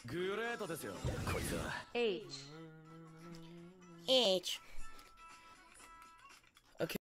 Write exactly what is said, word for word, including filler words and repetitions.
グレートですよ、こいつは。 H. H.